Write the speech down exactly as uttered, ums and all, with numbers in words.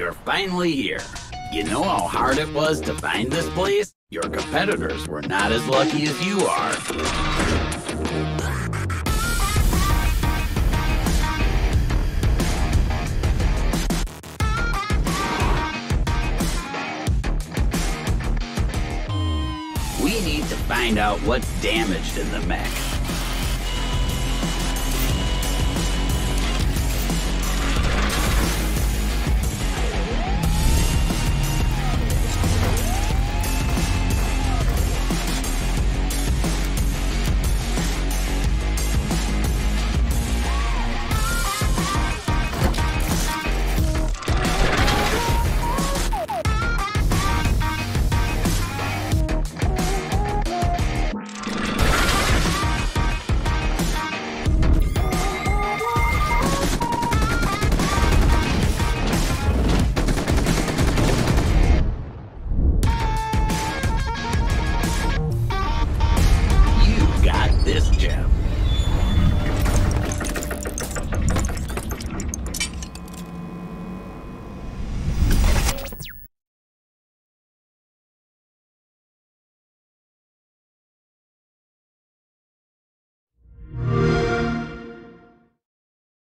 You're finally here. You know how hard it was to find this place? Your competitors were not as lucky as you are. We need to find out what's damaged in the mech.